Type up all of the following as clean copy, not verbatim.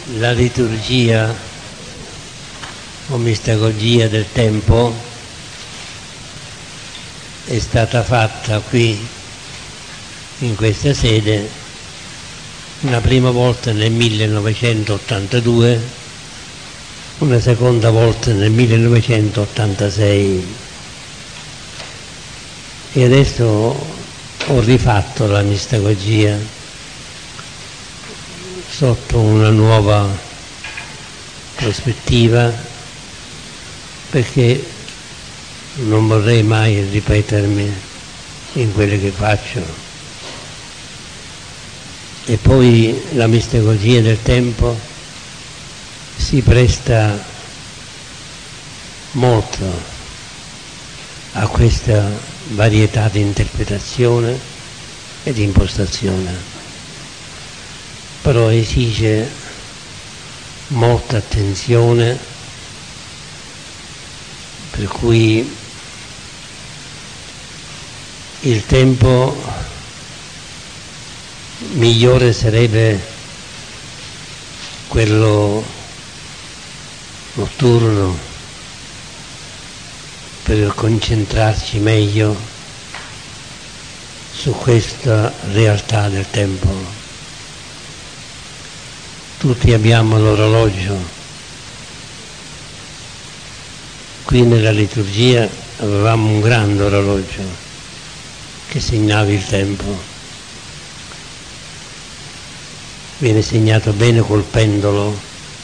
La liturgia o mistagogia del tempo è stata fatta qui in questa sede una prima volta nel 1982, una seconda volta nel 1986 e adesso ho rifatto la mistagogia sotto una nuova prospettiva, perché non vorrei mai ripetermi in quello che faccio. E poi la mistagogia del tempo si presta molto a questa varietà di interpretazione e di impostazione, però esige molta attenzione, per cui il tempo migliore sarebbe quello notturno, per concentrarci meglio su questa realtà del tempo. Tutti abbiamo l'orologio. Qui nella liturgia avevamo un grande orologio che segnava il tempo. Viene segnato bene col pendolo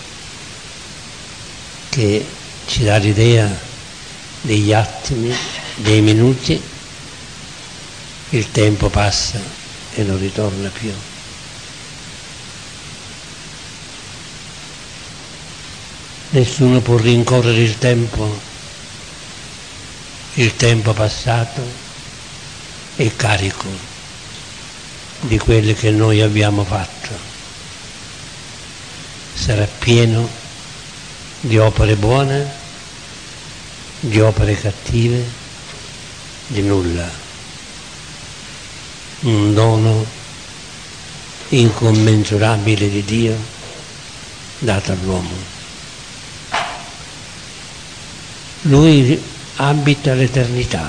che ci dà l'idea degli attimi, dei minuti. Il tempo passa e non ritorna più. Nessuno può rincorrere il tempo passato è carico di quelle che noi abbiamo fatto. Sarà pieno di opere buone, di opere cattive, di nulla. Un dono incommensurabile di Dio dato all'uomo. Lui abita l'eternità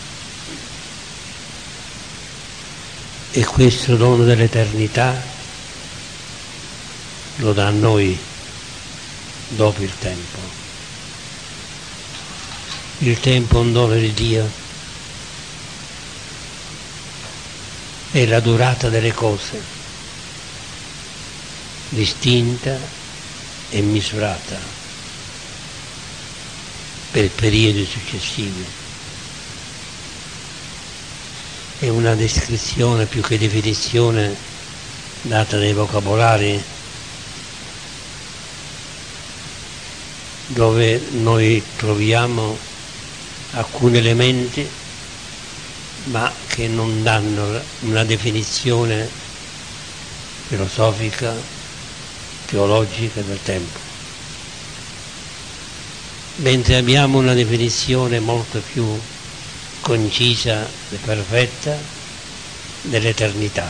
e questo dono dell'eternità lo dà a noi dopo il tempo. Il tempo è un dono di Dio, è la durata delle cose, distinta e misurata per periodi successivi. È una descrizione più che definizione data dai vocabolari, dove noi troviamo alcuni elementi ma che non danno una definizione filosofica, teologica del tempo, mentre abbiamo una definizione molto più concisa e perfetta dell'eternità.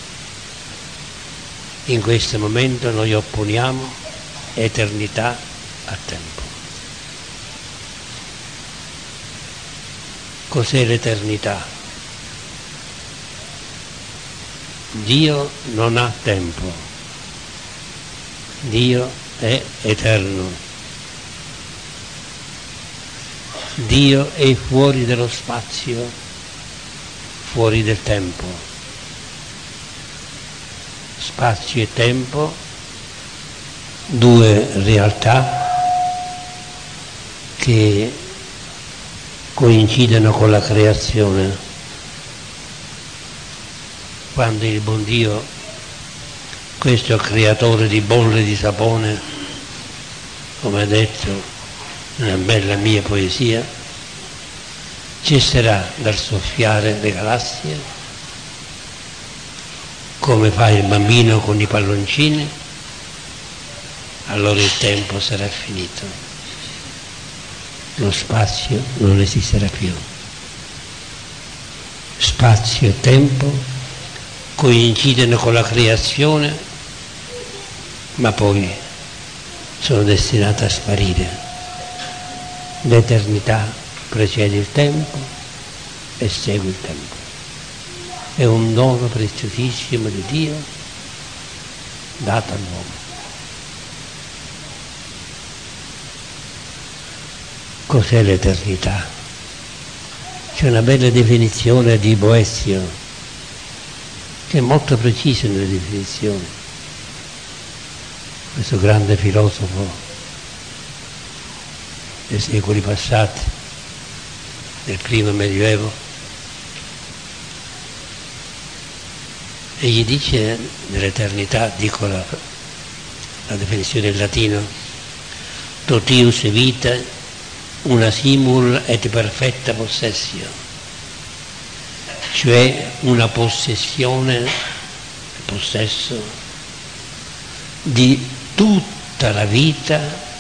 In questo momento noi opponiamo eternità a tempo. Cos'è l'eternità? Dio non ha tempo, Dio è eterno. Dio è fuori dello spazio, fuori del tempo. Spazio e tempo, due realtà che coincidono con la creazione. Quando il buon Dio, questo creatore di bolle di sapone, come ha detto una bella mia poesia, cesserà dal soffiare le galassie, come fa il bambino con i palloncini, allora il tempo sarà finito. Lo spazio non esisterà più. Spazio e tempo coincidono con la creazione, ma poi sono destinate a sparire. L'eternità precede il tempo e segue il tempo. È un dono preziosissimo di Dio dato all'uomo. Cos'è l'eternità? C'è una bella definizione di Boezzio, che è molto precisa nelle definizioni. Questo grande filosofo dei secoli passati, del primo Medioevo, e gli dice nell'eternità, dico la definizione in latino, totius vita una simul et perfetta possessio, cioè una possessione, possesso di tutta la vita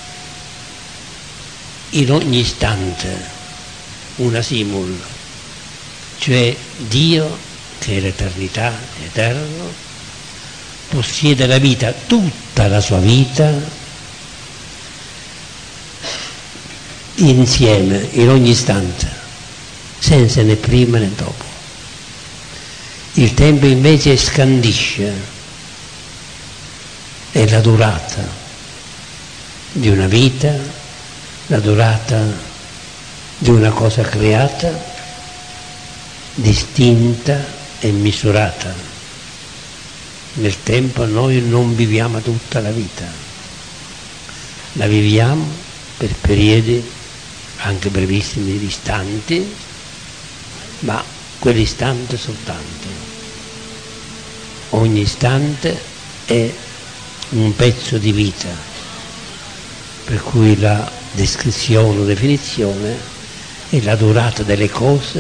in ogni istante, una simul, cioè Dio, che è l'eternità, eterno, possiede la vita, tutta la sua vita, insieme, in ogni istante, senza né prima né dopo. Il tempo invece scandisce, è la durata di una vita, la durata di una cosa creata, distinta e misurata. Nel tempo noi non viviamo tutta la vita, la viviamo per periodi anche brevissimi istanti, ma quell'istante soltanto. Ogni istante è un pezzo di vita, per cui la descrizione o definizione è la durata delle cose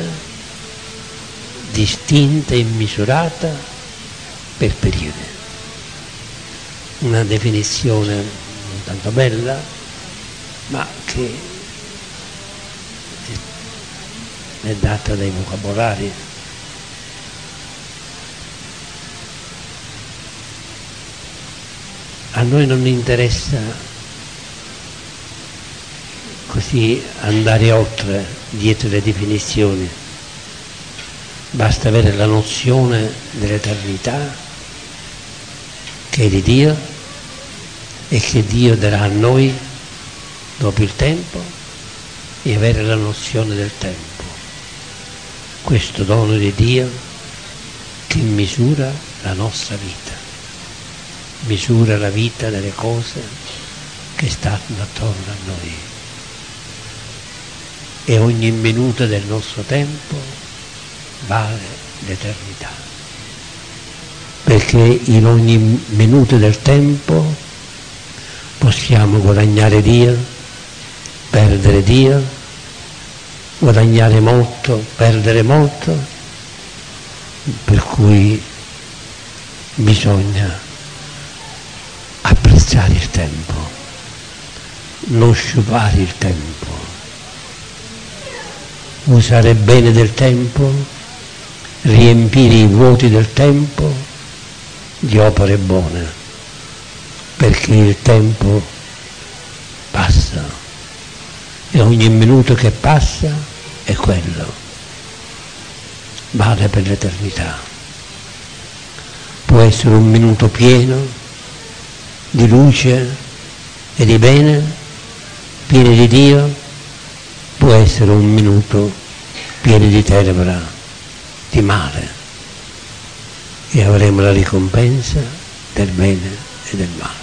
distinta e misurata per periodi. Una definizione non tanto bella, ma che è data dai vocabolari. A noi non interessa così andare oltre dietro le definizioni, basta avere la nozione dell'eternità che è di Dio e che Dio darà a noi dopo il tempo, e avere la nozione del tempo. Questo dono di Dio che misura la nostra vita, misura la vita delle cose che stanno attorno a noi, e ogni minuto del nostro tempo vale l'eternità, perché in ogni minuto del tempo possiamo guadagnare Dio, perdere Dio, guadagnare molto, perdere molto, per cui bisogna apprezzare il tempo, non sciupare il tempo, usare bene del tempo, riempire i vuoti del tempo di opere buone, perché il tempo passa e ogni minuto che passa è quello, vale per l'eternità. Può essere un minuto pieno di luce e di bene, pieno di Dio, può essere un minuto pieno di tenebra, di male, e avremo la ricompensa del bene e del male.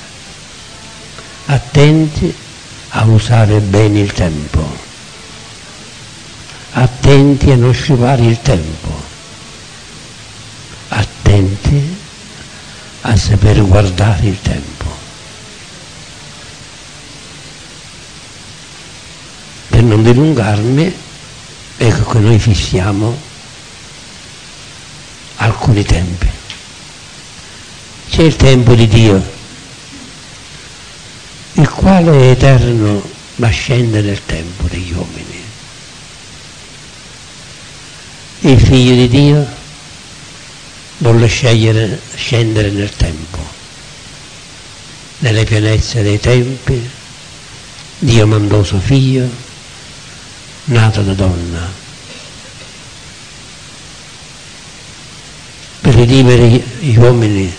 Attenti a usare bene il tempo, attenti a non sciupare il tempo, attenti a saper guardare il tempo. Per non dilungarmi, ecco che noi fissiamo alcuni tempi. C'è il tempo di Dio, il quale è eterno ma scende nel tempo degli uomini. Il Figlio di Dio volle scendere nel tempo, nelle pienezze dei tempi, Dio mandò suo figlio, nato da donna, per redimere gli uomini,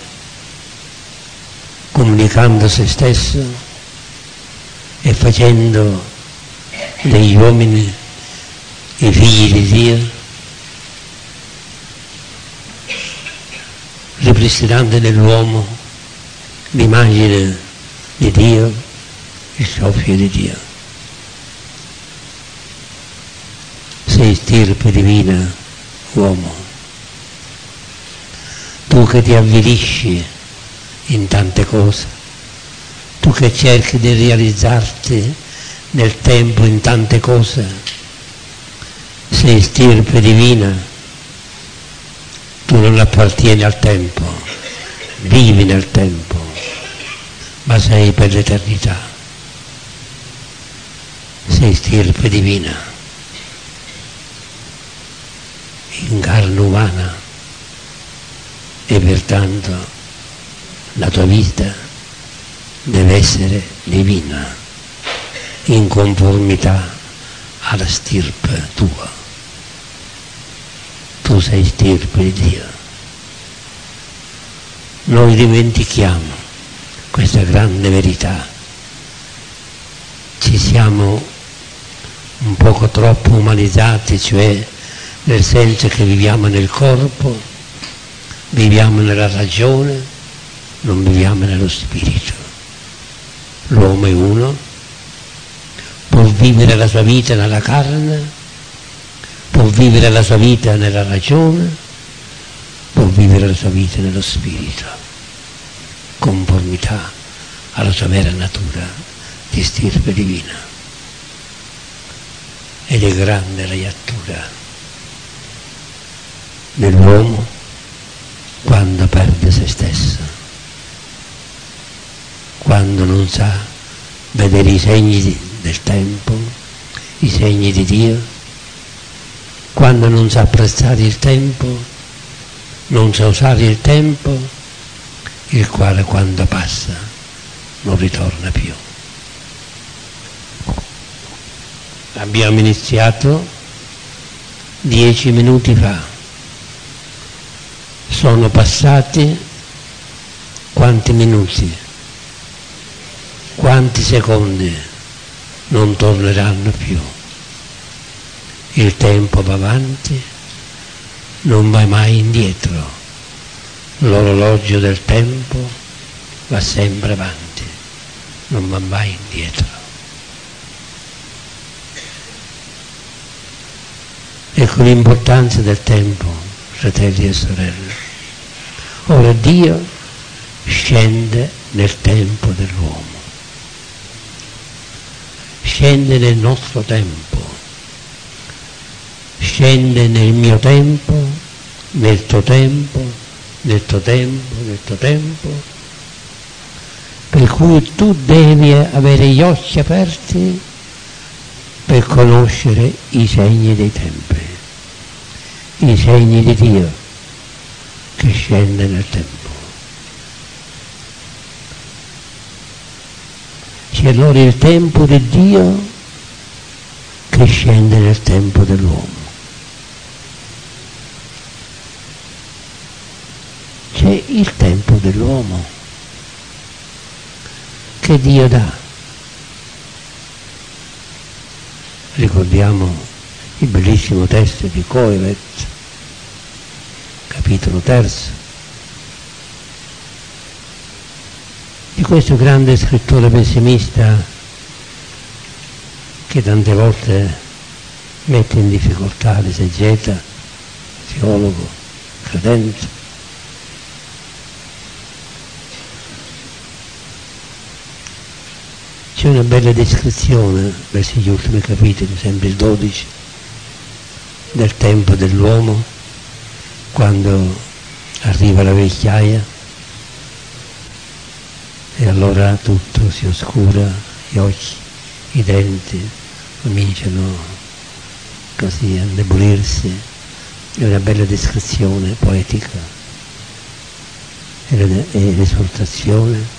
comunicando se stesso e facendo degli uomini i figli di Dio, ripristinando nell'uomo l'immagine di Dio, il soffio di Dio. Sei stirpe divina, uomo, tu che ti avvilisci in tante cose, tu che cerchi di realizzarti nel tempo in tante cose, sei stirpe divina, tu non appartieni al tempo, vivi nel tempo, ma sei per l'eternità, sei stirpe divina, in carne umana, e pertanto la tua vita deve essere divina, in conformità alla stirpe tua. Tu sei stirpe di Dio. Noi dimentichiamo questa grande verità. Ci siamo un poco troppo umanizzati, cioè nel senso che viviamo nel corpo, viviamo nella ragione, non viviamo nello spirito. L'uomo è uno, può vivere la sua vita nella carne, può vivere la sua vita nella ragione, può vivere la sua vita nello spirito, conformità alla sua vera natura di stirpe divina. Ed è grande la iattura dell'uomo quando perde se stesso, quando non sa vedere i segni del tempo, i segni di Dio, quando non sa apprezzare il tempo, non sa usare il tempo, il quale quando passa non ritorna più. Abbiamo iniziato 10 minuti fa, sono passati quanti minuti, quanti secondi, non torneranno più. Il tempo va avanti, non va mai indietro. L'orologio del tempo va sempre avanti, non va mai indietro. Ecco l'importanza del tempo, fratelli e sorelle. Ora Dio scende nel tempo dell'uomo, scende nel nostro tempo, scende nel mio tempo, nel tuo tempo, nel tuo tempo, nel tuo tempo, per cui tu devi avere gli occhi aperti per conoscere i segni dei tempi, i segni di Dio che scende nel tempo. C'è allora il tempo di Dio che scende nel tempo dell'uomo. C'è il tempo dell'uomo che Dio dà. Ricordiamo il bellissimo testo di Coelet, capitolo 3, di questo grande scrittore pessimista che tante volte mette in difficoltà l'esegeta, teologo, credente. C'è una bella descrizione verso gli ultimi capitoli, sempre il 12, del tempo dell'uomo, quando arriva la vecchiaia e allora tutto si oscura, gli occhi, i denti cominciano così a indebolirsi. È una bella descrizione poetica e l'esortazione